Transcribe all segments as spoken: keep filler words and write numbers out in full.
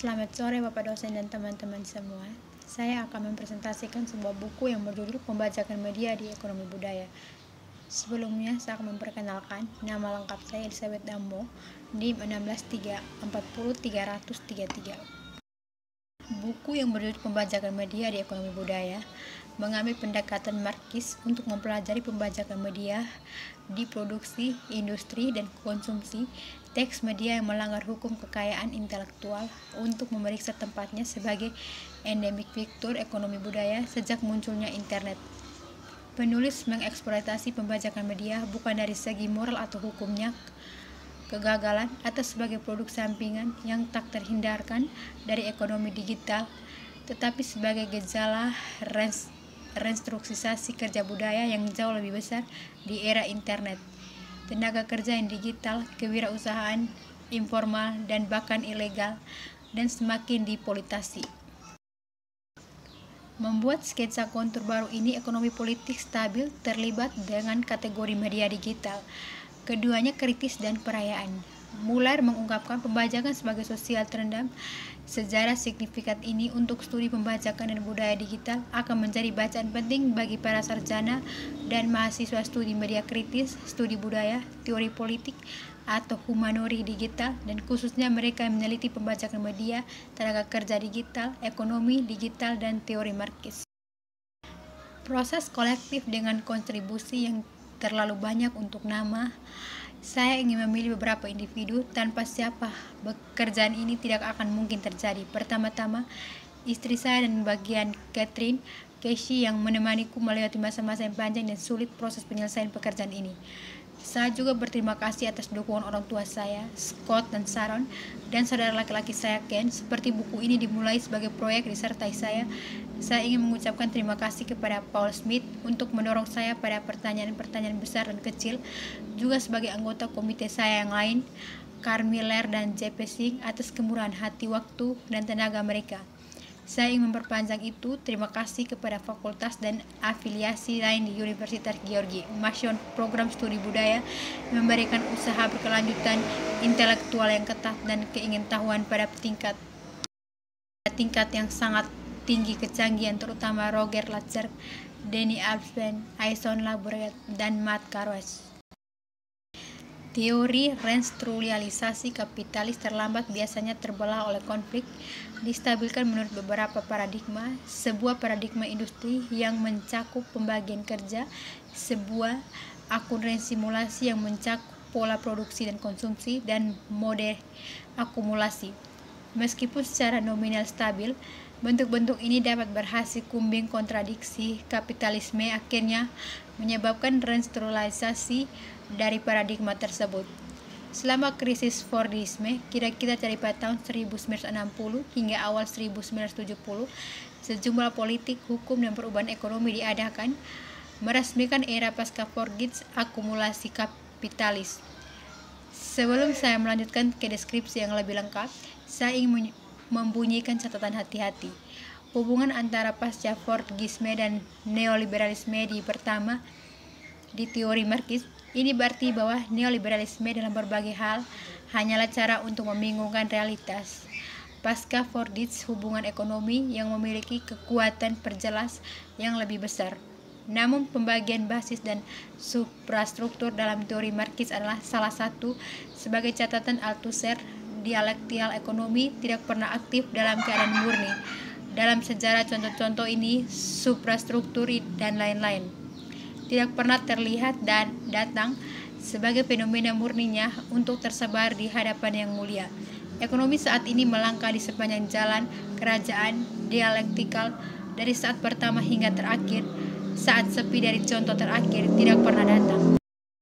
Selamat sore Bapak dosen dan teman-teman semua. Saya akan mempresentasikan sebuah buku yang berjudul Pembajakan Media di Ekonomi Budaya. Sebelumnya saya akan memperkenalkan nama lengkap saya Elizabeth Dambo, N I M enam belas tiga empat nol tiga nol tiga tiga. Buku yang berjudul Pembajakan Media di Ekonomi Budaya mengambil pendekatan Marxis untuk mempelajari pembajakan media di produksi, industri, dan konsumsi teks media yang melanggar hukum kekayaan intelektual untuk memeriksa tempatnya sebagai endemik fiktur ekonomi budaya sejak munculnya internet. Penulis mengeksploitasi pembajakan media bukan dari segi moral atau hukumnya, kegagalan atau sebagai produk sampingan yang tak terhindarkan dari ekonomi digital, tetapi sebagai gejala rens restrukturisasi kerja budaya yang jauh lebih besar di era internet. Tenaga kerja yang digital, kewirausahaan informal dan bahkan ilegal, dan semakin dipolitisasi. Membuat sketsa kontur baru ini, ekonomi politik stabil terlibat dengan kategori media digital. Keduanya kritis dan perayaan. Muller mengungkapkan pembajakan sebagai sosial terendam. Sejarah signifikan ini untuk studi pembajakan dan budaya digital akan menjadi bacaan penting bagi para sarjana dan mahasiswa studi media kritis, studi budaya, teori politik, atau humanori digital, dan khususnya mereka yang meneliti pembajakan media, tenaga kerja digital, ekonomi digital, dan teori Marxis. Proses kolektif dengan kontribusi yang terlalu banyak untuk nama. Saya ingin memilih beberapa individu tanpa siapa pekerjaan ini tidak akan mungkin terjadi. Pertama-tama, istri saya dan bagian Catherine Casey yang menemaniku melewati masa-masa yang panjang dan sulit proses penyelesaian pekerjaan ini. Saya juga berterima kasih atas dukungan orang tua saya, Scott dan Sharon, dan saudara laki-laki saya, Ken. Seperti buku ini dimulai sebagai proyek disertai saya, saya ingin mengucapkan terima kasih kepada Paul Smith untuk mendorong saya pada pertanyaan-pertanyaan besar dan kecil, juga sebagai anggota komite saya yang lain, Carl Miller dan J P Singh, atas kemurahan hati, waktu, dan tenaga mereka. Saya ingin memperpanjang itu, terima kasih kepada fakultas dan afiliasi lain di Universitas Georgi Mason program studi budaya yang memberikan usaha berkelanjutan intelektual yang ketat dan keingintahuan pada tingkat tingkat yang sangat tinggi kecanggihan, terutama Roger Lacher, Denny Alphen, Aison Laboret, dan Matt Carruthers. Teori restrukturalisasi kapitalis terlambat biasanya terbelah oleh konflik, distabilkan menurut beberapa paradigma, sebuah paradigma industri yang mencakup pembagian kerja, sebuah akuntansi simulasi yang mencakup pola produksi dan konsumsi, dan mode akumulasi. Meskipun secara nominal stabil, bentuk-bentuk ini dapat berhasil kumbing kontradiksi kapitalisme akhirnya menyebabkan restrukturalisasi dari paradigma tersebut. Selama krisis Fordisme, kira-kira dari pada tahun seribu sembilan ratus enam puluh hingga awal seribu sembilan ratus tujuh puluh, sejumlah politik, hukum, dan perubahan ekonomi diadakan, meresmikan era pasca Fordisme akumulasi kapitalis. Sebelum saya melanjutkan ke deskripsi yang lebih lengkap, saya ingin membunyikan catatan hati-hati. Hubungan antara pasca Fordisme dan neoliberalisme di pertama di teori Marxis. Ini berarti bahwa neoliberalisme dalam berbagai hal hanyalah cara untuk membingungkan realitas. Pasca Fordisme, hubungan ekonomi yang memiliki kekuatan perjelas yang lebih besar. Namun pembagian basis dan suprastruktur dalam teori Marxis adalah salah satu. Sebagai catatan Althusser, dialektikal ekonomi tidak pernah aktif dalam keadaan murni. Dalam sejarah contoh-contoh ini, suprastruktur dan lain-lain tidak pernah terlihat dan datang sebagai fenomena murninya untuk tersebar di hadapan yang mulia. Ekonomi saat ini melangkah di sepanjang jalan kerajaan dialektikal dari saat pertama hingga terakhir. Saat sepi dari contoh terakhir tidak pernah datang.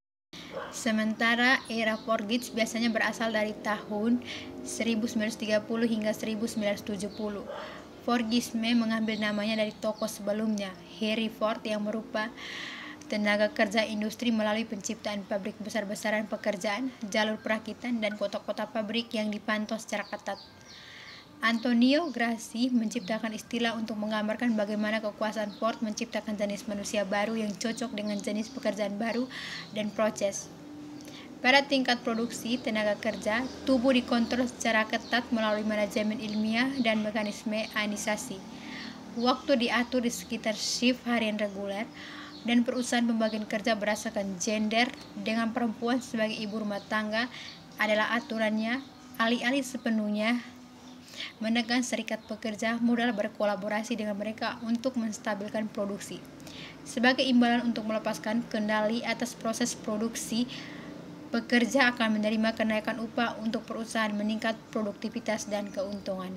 Sementara era Fordisme biasanya berasal dari tahun seribu sembilan ratus tiga puluh hingga seribu sembilan ratus tujuh puluh. Fordisme mengambil namanya dari tokoh sebelumnya, Henry Ford, yang merupakan tenaga kerja industri melalui penciptaan pabrik besar-besaran pekerjaan, jalur perakitan, dan kota-kota pabrik yang dipantau secara ketat. Antonio Gramsci menciptakan istilah untuk menggambarkan bagaimana kekuasaan Ford menciptakan jenis manusia baru yang cocok dengan jenis pekerjaan baru dan proses. Pada tingkat produksi tenaga kerja, tubuh dikontrol secara ketat melalui manajemen ilmiah dan mekanisme anisasi. Waktu diatur di sekitar shift harian reguler, dan perusahaan pembagian kerja berdasarkan gender dengan perempuan sebagai ibu rumah tangga adalah aturannya, alih-alih sepenuhnya menekan serikat pekerja modal berkolaborasi dengan mereka untuk menstabilkan produksi. Sebagai imbalan untuk melepaskan kendali atas proses produksi, pekerja akan menerima kenaikan upah untuk perusahaan meningkat produktivitas dan keuntungan.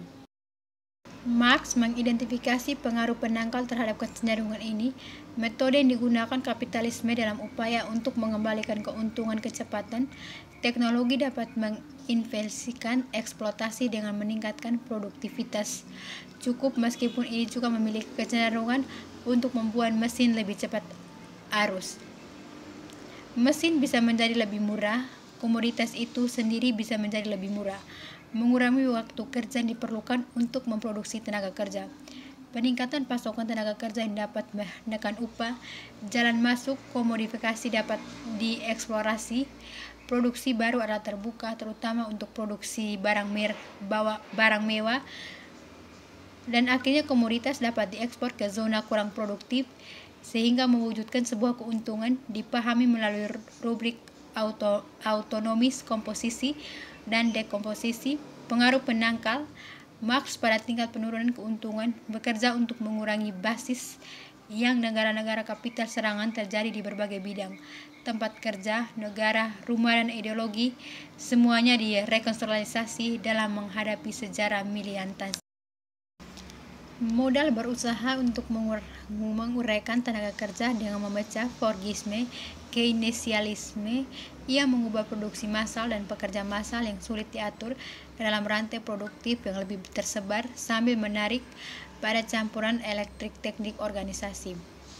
Marx mengidentifikasi pengaruh penangkal terhadap kecenderungan ini. Metode yang digunakan kapitalisme dalam upaya untuk mengembalikan keuntungan kecepatan teknologi dapat menginvestasikan eksploitasi dengan meningkatkan produktivitas. Cukup meskipun ini juga memiliki kecenderungan untuk membuat mesin lebih cepat arus. Mesin bisa menjadi lebih murah, komoditas itu sendiri bisa menjadi lebih murah, mengurangi waktu kerja yang diperlukan untuk memproduksi tenaga kerja. Peningkatan pasokan tenaga kerja yang dapat menekan upah, jalan masuk komodifikasi dapat dieksplorasi, produksi baru adalah terbuka terutama untuk produksi barang, mer, bawa, barang mewah, dan akhirnya komoditas dapat diekspor ke zona kurang produktif, sehingga mewujudkan sebuah keuntungan dipahami melalui rubrik auto, autonomis komposisi dan dekomposisi. Pengaruh penangkal Marx pada tingkat penurunan keuntungan bekerja untuk mengurangi basis yang negara-negara kapital serangan terjadi di berbagai bidang, tempat kerja, negara, rumah, dan ideologi, semuanya direkonstruksi dalam menghadapi sejarah militansi. Modal berusaha untuk mengur menguraikan tenaga kerja dengan memecah Forgisme, Keynesialisme. Ia mengubah produksi massal dan pekerja massal yang sulit diatur dalam rantai produktif yang lebih tersebar sambil menarik pada campuran elektrik teknik organisasi.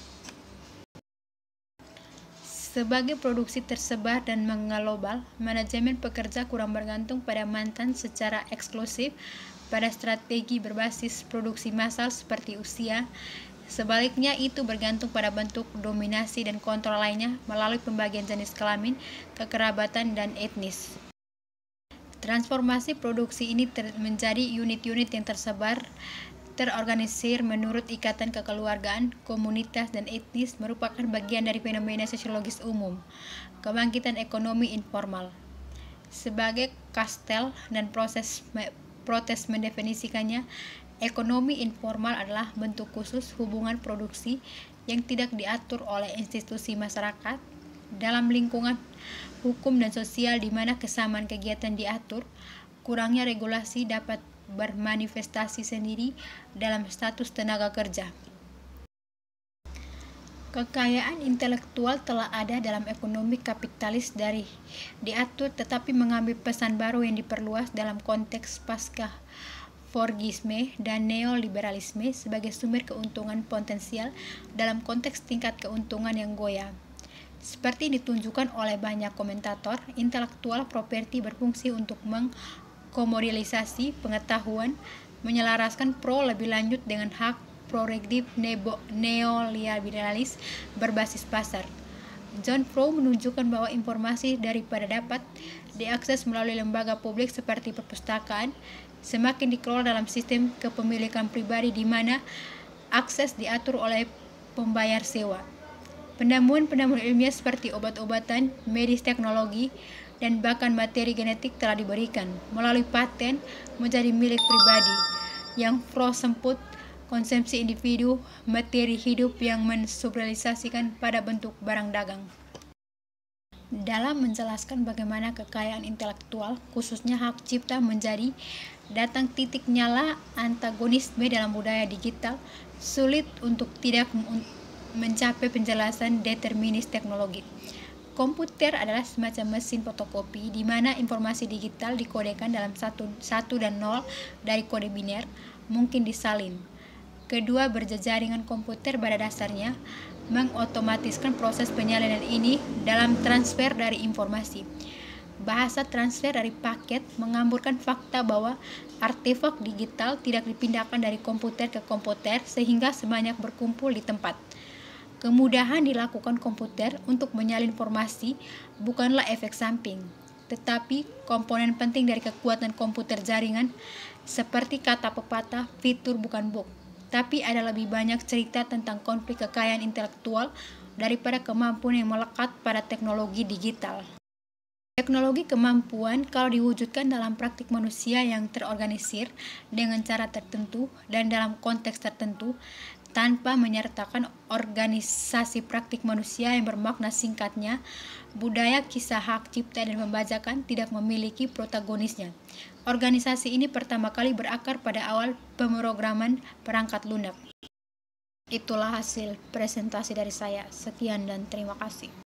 Sebagai produksi tersebar dan mengglobal, manajemen pekerja kurang bergantung pada mantan secara eksklusif pada strategi berbasis produksi massal seperti usia. Sebaliknya, itu bergantung pada bentuk dominasi dan kontrol lainnya melalui pembagian jenis kelamin, kekerabatan, dan etnis. Transformasi produksi ini menjadi unit-unit yang tersebar, terorganisir menurut ikatan kekeluargaan, komunitas, dan etnis merupakan bagian dari fenomena sosiologis umum, kebangkitan ekonomi informal. Sebagai Kastel dan proses protes mendefinisikannya, ekonomi informal adalah bentuk khusus hubungan produksi yang tidak diatur oleh institusi masyarakat dalam lingkungan hukum dan sosial di mana kesamaan kegiatan diatur. Kurangnya regulasi dapat bermanifestasi sendiri dalam status tenaga kerja. Kekayaan intelektual telah ada dalam ekonomi kapitalis dari diatur tetapi mengambil pesan baru yang diperluas dalam konteks pasca Forgisme dan neoliberalisme sebagai sumber keuntungan potensial dalam konteks tingkat keuntungan yang goyah. Seperti ditunjukkan oleh banyak komentator, intelektual properti berfungsi untuk mengkomodialisasi pengetahuan, menyelaraskan pro lebih lanjut dengan hak prorektif neoliberalis berbasis pasar. John Fromm menunjukkan bahwa informasi daripada dapat diakses melalui lembaga publik seperti perpustakaan semakin dikelola dalam sistem kepemilikan pribadi di mana akses diatur oleh pembayar sewa. Penemuan-penemuan ilmiah seperti obat-obatan, medis, teknologi, dan bahkan materi genetik telah diberikan melalui paten menjadi milik pribadi yang Fromm sebut konsumsi individu materi hidup yang mensubralisasikan pada bentuk barang dagang. Dalam menjelaskan bagaimana kekayaan intelektual, khususnya hak cipta menjadi datang titik nyala antagonisme dalam budaya digital, sulit untuk tidak mencapai penjelasan determinis teknologi. Komputer adalah semacam mesin fotokopi di mana informasi digital dikodekan dalam satu, satu dan nol dari kode biner mungkin disalin. Kedua berjejaringan komputer pada dasarnya mengotomatiskan proses penyalinan ini dalam transfer dari informasi. Bahasa transfer dari paket mengamburkan fakta bahwa artefak digital tidak dipindahkan dari komputer ke komputer sehingga sebanyak berkumpul di tempat. Kemudahan dilakukan komputer untuk menyalin informasi bukanlah efek samping, tetapi komponen penting dari kekuatan komputer jaringan. Seperti kata pepatah, fitur bukan bug, tapi ada lebih banyak cerita tentang konflik kekayaan intelektual daripada kemampuan yang melekat pada teknologi digital. Teknologi kemampuan kalau diwujudkan dalam praktik manusia yang terorganisir dengan cara tertentu dan dalam konteks tertentu, tanpa menyertakan organisasi praktik manusia yang bermakna singkatnya, budaya kisah hak cipta dan pembajakan tidak memiliki protagonisnya. Organisasi ini pertama kali berakar pada awal pemrograman perangkat lunak. Itulah hasil presentasi dari saya. Sekian dan terima kasih.